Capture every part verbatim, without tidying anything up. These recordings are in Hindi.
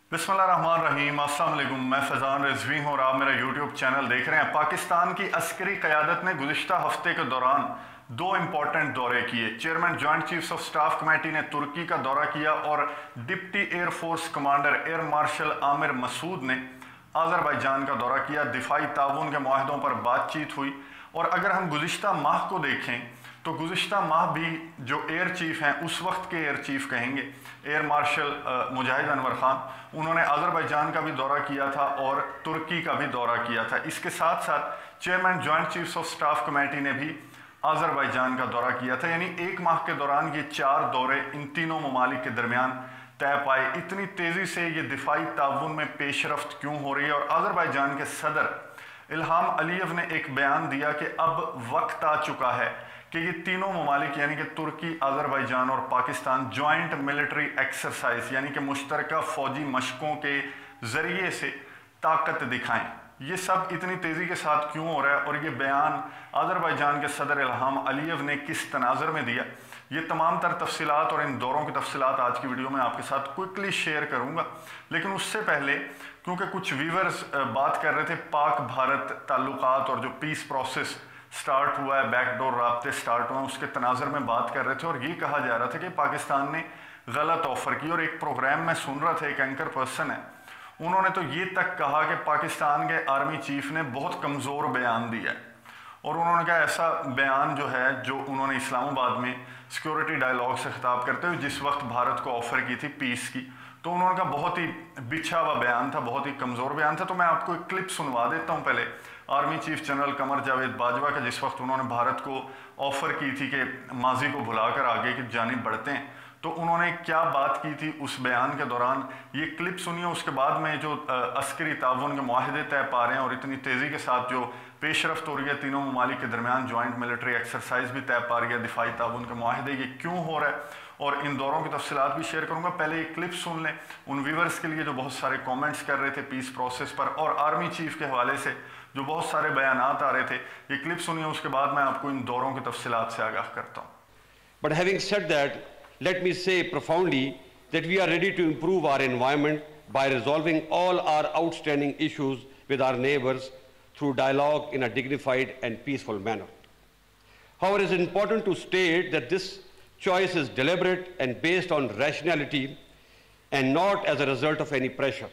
बिस्मिल्लाहिर्रहमानिर्रहीम, अस्सलाम वालेकुम। मैं फैज़ान रिजवी हूँ और आप मेरा यूट्यूब चैनल देख रहे हैं। पाकिस्तान की अस्करी क़यादत ने गुज़िश्ता हफ्ते के दौरान दो इम्पॉर्टेंट दौरे किए। Chairman joint chiefs of staff committee ने तुर्की का दौरा किया और deputy air force commander air marshal Amir Masood ने आज़रबाईजान का दौरा किया। दिफाई ताउन के मुआहदों पर बातचीत हुई। और अगर हम गुज़िश्ता माह को देखें तो गुज़िश्ता माह भी जो एयर चीफ हैं, उस वक्त के एयर चीफ कहेंगे, एयर मार्शल मुजाहिद अनवर खान, उन्होंने आज़रबाईजान का भी दौरा किया था और तुर्की का भी दौरा किया था। इसके साथ साथ chairman joint chiefs of staff committee ने भी आज़रबाईजान का दौरा किया था। यानी एक माह के दौरान ये चार दौरे इन तीनों ममालिक के दरमियान तय पाए। इतनी तेज़ी से ये दिफाई ताउन में पेशरफ्त क्यों हो रही है? और आज़रबाईजान के सदर इल्हाम अलीयव ने एक बयान दिया कि अब वक्त आ चुका है कि ये तीनों ममालिक यानी कि तुर्की, आज़रबाईजान और पाकिस्तान जॉइंट मिलिट्री एक्सरसाइज यानी कि मुश्तरका फ़ौजी मशकों के ज़रिए से ताकत दिखाएं। ये सब इतनी तेज़ी के साथ क्यों हो रहा है और ये बयान आज़रबाईजान के सदर इल्हाम अलीयव ने किस तनाज़र में दिया, ये तमाम तर तफसीलात और इन दौरों की तफसीलात आज की वीडियो में आपके साथ क्विकली शेयर करूँगा। लेकिन उससे पहले, क्योंकि कुछ व्यूवर्स बात कर रहे थे पाक भारत ताल्लुकात और जो पीस प्रोसेस स्टार्ट हुआ है, बैकडोर राब्ते स्टार्ट हुआ, उसके तनाज़र में बात कर रहे थे और ये कहा जा रहा था कि पाकिस्तान ने गलत ऑफ़र की। और एक प्रोग्राम में सुन रहा था, एक एंकर पर्सन है, उन्होंने तो ये तक कहा कि पाकिस्तान के आर्मी चीफ ने बहुत कमज़ोर बयान दिया है। और उन्होंने कहा ऐसा बयान जो है, जो उन्होंने इस्लामाबाद में सिक्योरिटी डायलॉग से खिताब करते हुए जिस वक्त भारत को ऑफ़र की थी पीस की, तो उन्होंने कहा बहुत ही बिछा हुआ बयान था, बहुत ही कमज़ोर बयान था। तो मैं आपको एक क्लिप सुनवा देता हूँ पहले army chief general Qamar Javed Bajwa का, जिस वक्त उन्होंने भारत को ऑफ़र की थी कि माजी को भुलाकर आगे की जानिब बढ़ते हैं, तो उन्होंने क्या बात की थी उस बयान के दौरान। ये क्लिप सुनिए। उसके बाद में जो अस्करी ताउन के मुआहदे तय पा रहे हैं और इतनी तेज़ी के साथ जो पेशरफ्त हो रही है तीनों ममालिक के दरमियान, जॉइंट मिलिट्री एक्सरसाइज भी तय पा रही है, दिफाई ताउन के मुआहदे, ये क्यों हो रहा है और इन दौरों की तफसीलात भी शेयर करूंगा। पहले एक क्लिप सुन लें उन व्यूवर्स के लिए जो बहुत सारे कमेंट्स कर रहे थे पीस प्रोसेस पर और आर्मी चीफ के हवाले से जो बहुत सारे बयानात आ रहे थे। ये क्लिप सुनिए, उसके बाद मैं आपको इन दौरों की तफसीलात से आगाह करता हूँ। But having said that, let me say profoundly that we are ready to improve our environment by resolving all our outstanding issues with our neighbors through dialogue in a dignified and peaceful manner. However, it is important to state that this choice is deliberate and based on rationality and not as a result of any pressure.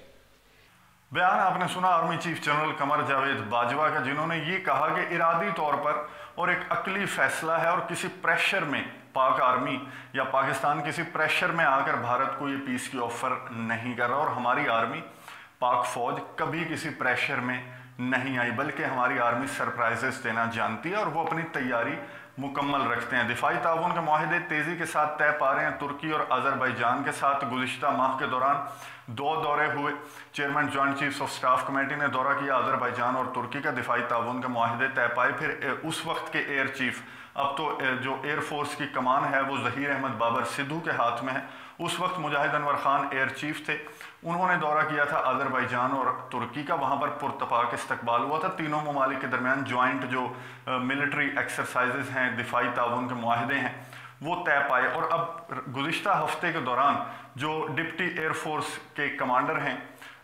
बयान आपने सुना army chief general Qamar Javed Bajwa का, जिन्होंने ये कहा कि इरादी तौर पर और एक अकली फैसला है और किसी प्रेशर में पाक आर्मी या पाकिस्तान किसी प्रेशर में आकर भारत को ये पीस की ऑफर नहीं कर रहा। और हमारी आर्मी, पाक फौज कभी किसी प्रेशर में नहीं आई, बल्कि हमारी आर्मी सरप्राइजेस देना जानती है और वो अपनी तैयारी मुकम्मल रखते हैं। दिफाई ताउन के मुआहदे तेज़ी के साथ तय पा रहे हैं। तुर्की और आज़रबाईजान के साथ गुज़िश्ता माह के दौरान दो दौरे हुए। Chairman joint chiefs of staff committee ने दौरा किया आज़रबाईजान और तुर्की का, दिफाई ताउन के मुआहदे तय पाए। फिर उस वक्त के एयर चीफ, अब तो जो एयर फोर्स की कमान है वो ज़हीर अहमद बाबर सिद्धू के हाथ में है, उस वक्त मुजाहिद अनवर खान एयर चीफ थे, उन्होंने दौरा किया था आज़रबाईजान और तुर्की का। वहाँ पर पुरतपाक इस्तकबाल हुआ था। तीनों ममालिक के दरमियान जॉइंट जो मिलिट्री एक्सरसाइजेज हैं, दिफाई ताउन के मुआहदे हैं, वो तय पाए। और अब गुज़िश्ता हफ्ते के दौरान जो डिप्टी एयर फोर्स के कमांडर हैं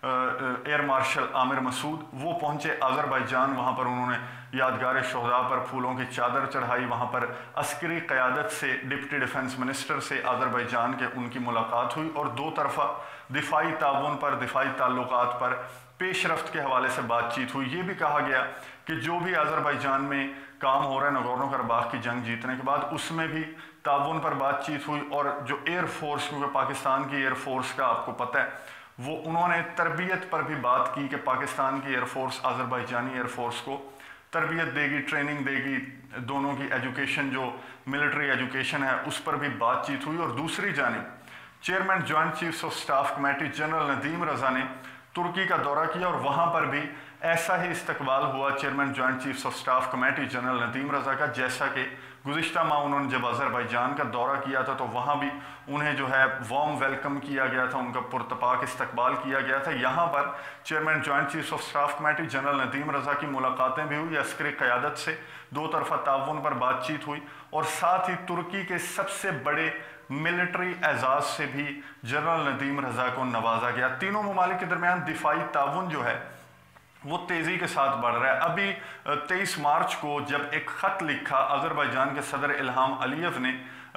एयर मार्शल आमिर मसूद, वो पहुंचे आज़रबाईजान। वहाँ पर उन्होंने यादगार शोहदा पर फूलों की चादर चढ़ाई। वहाँ पर अस्करी क़यादत से, डिप्टी डिफेंस मिनिस्टर से आज़रबाईजान के उनकी मुलाकात हुई और दो तरफ़ा दिफाई ताउन पर, दिफाई ताल्लुकात पर पेशरफ्त के हवाले से बातचीत हुई। ये भी कहा गया कि जो भी आज़रबाईजान में काम हो रहा है नगोर्नो कराबाख की जंग जीतने के बाद, उसमें भी ताउन पर बातचीत हुई। और जो एयर फोर्स, क्योंकि पाकिस्तान की एयर फोर्स का आपको पता है, वो उन्होंने तरबियत पर भी बात की कि पाकिस्तान की एयरफोर्स आज़रबाईजानी एयरफोर्स को तरबियत देगी, ट्रेनिंग देगी, दोनों की एजुकेशन जो मिलिट्री एजुकेशन है उस पर भी बातचीत हुई। और दूसरी जानिब chairman joint chiefs of staff committee general Nadeem Raza ने तुर्की का दौरा किया और वहाँ पर भी ऐसा ही इस्तकबाल हुआ chairman joint chiefs of staff committee general Nadeem Raza का, जैसा कि गुज़िश्ता माह उन्होंने जब आज़रबाईजान का दौरा किया था तो वहाँ भी उन्हें जो है वार्म वेलकम किया गया था, उनका पुरतपाक इस्तकबाल किया गया था। यहाँ पर chairman joint chiefs of staff committee general Nadeem Raza की मुलाकातें भी हुई। अस्करी क़यादत से दो तरफ़ा ताउन पर बातचीत हुई और साथ ही तुर्की के सबसे बड़े मिलिट्री एजाज से भी जनरल नदीम रजा को नवाजा गया। तीनों ममालिक के दरमियान दिफाई ताउन जो है वो तेज़ी के साथ बढ़ रहा है। अभी तेईस मार्च को जब एक ख़त लिखा अज़रबैजान के सदर इल्हाम अलीयव ने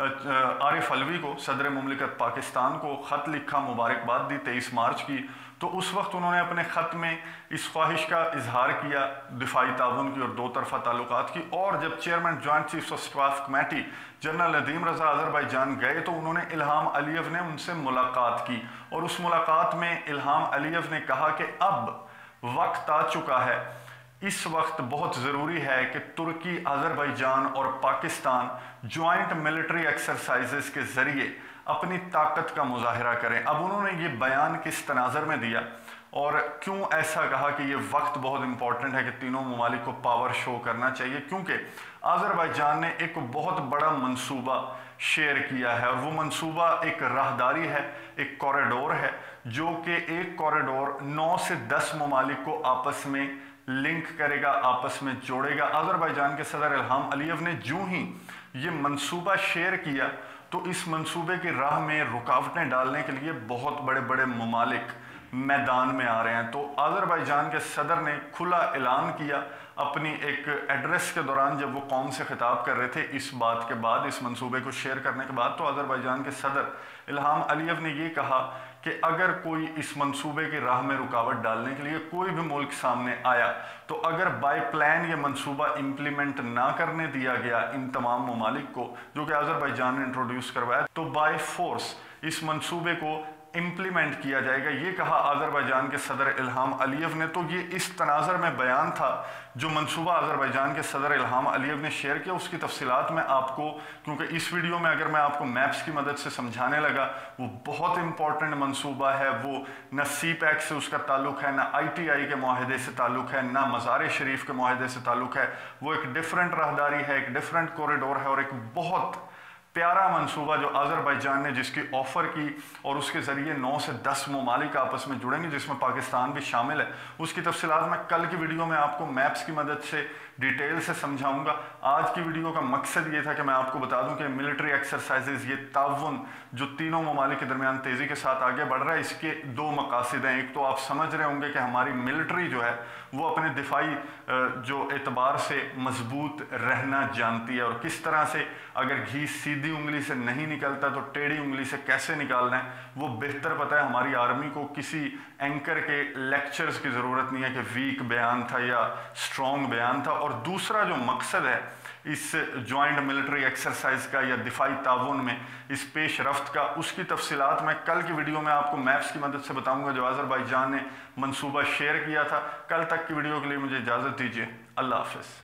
आरिफ अलवी को, सदर मुमलिकत पाकिस्तान को ख़त लिखा, मुबारकबाद दी तेईस मार्च की, तो उस वक्त उन्होंने अपने ख़त में इस ख्वाहिश का इजहार किया दिफाई ताउन की और दो तरफ़ा ताल्लुकात की। और जब chairman joint chiefs of staff committee general Nadeem Raza Azerbaijan गए तो उन्होंने इल्हाम अलीयव ने उनसे मुलाकात की और उस मुलाकात में इल्हाम अलीयव ने कहा कि अब वक्त आ चुका है, इस वक्त बहुत ज़रूरी है कि तुर्की, अज़रबैजान और पाकिस्तान जॉइंट मिलिट्री एक्सरसाइजेस के ज़रिए अपनी ताकत का मुजाहरा करें। अब उन्होंने ये बयान किस तनाज़र में दिया और क्यों ऐसा कहा कि ये वक्त बहुत इंपॉर्टेंट है कि तीनों ममालिक को पावर शो करना चाहिए, क्योंकि अज़रबैजान ने एक बहुत बड़ा मंसूबा शेयर किया है और वो मंसूबा एक राहदारी है, एक कॉरिडोर है, जो कि एक कॉरिडोर नौ से दस ममालिक को आपस में लिंक करेगा, आपस में जोड़ेगा। अज़रबैजान के सदर इल्हाम अलीयव ने जो ही ये मंसूबा शेयर किया तो इस मंसूबे की राह में रुकावटें डालने के लिए बहुत बड़े बड़े ममालिक मैदान में आ रहे हैं। तो अज़रबैजान के सदर ने खुला ऐलान किया अपनी एक एड्रेस के दौरान, जब वो कौम से खिताब कर रहे थे इस बात के बाद, इस मंसूबे को शेयर करने के बाद, तो अज़रबैजान के सदर इल्हाम अलीयव ने ये कहा कि अगर कोई इस मंसूबे की राह में रुकावट डालने के लिए कोई भी मुल्क सामने आया तो अगर बाय प्लान ये मंसूबा इम्प्लीमेंट ना करने दिया गया इन तमाम ममालिक को जो कि अज़रबैजान ने इंट्रोड्यूस करवाया, तो बाय फोर्स इस मंसूबे को इम्प्लीमेंट किया जाएगा। ये कहा अज़रबैजान के सदर इल्हाम अलीयव ने। तो ये इस तनाज़र में बयान था जो मंसूबा अज़रबैजान के सदर इल्हाम अलीयव ने शेयर किया। उसकी तफसीलात मैं आपको, क्योंकि इस वीडियो में अगर मैं आपको मैप्स की मदद से समझाने लगा, वो बहुत इंपॉर्टेंट मंसूबा है, वो न सी पैक से उसका ताल्लुक है, ना आई टी आई के माहदे से ताल्लुक है, ना मज़ार शरीफ के माहदे से ताल्लुक है। वो एक डिफरेंट राहदारी है, एक डिफरेंट कॉरिडोर है और एक बहुत प्यारा मंसूबा जो अज़रबैजान ने जिसकी ऑफ़र की और उसके ज़रिए नौ से दस ममालिक आपस में जुड़ेंगे जिसमें पाकिस्तान भी शामिल है। उसकी तफसीलात मैं कल की वीडियो में आपको मैप्स की मदद से डिटेल से समझाऊंगा। आज की वीडियो का मकसद ये था कि मैं आपको बता दूं कि मिलिट्री एक्सरसाइजेज, ये ताउन जो तीनों ममालिक के दरमियान तेज़ी के साथ आगे बढ़ रहा है, इसके दो मकासद हैं। एक तो आप समझ रहे होंगे कि हमारी मिलिट्री जो है वो अपने दिफाई जो एतबार से मजबूत रहना जानती है और किस तरह से अगर घी सीधी उंगली से नहीं निकलता तो टेढ़ी उंगली से कैसे निकालना है वो बेहतर पता है। हमारी आर्मी को किसी एंकर के लेक्चर्स की ज़रूरत नहीं है कि वीक बयान था या स्ट्रॉन्ग बयान था। और दूसरा जो मकसद है इस जॉइंट मिलिट्री एक्सरसाइज का या दिफाई ताउन में इस पेश रफ्त का, उसकी तफसीलात मैं कल की वीडियो में आपको मैप्स की मदद से बताऊंगा जो अज़रबैजान ने मंसूबा शेयर किया था। कल तक की वीडियो के लिए मुझे इजाज़त दीजिए। अल्लाह हाफ़िज़।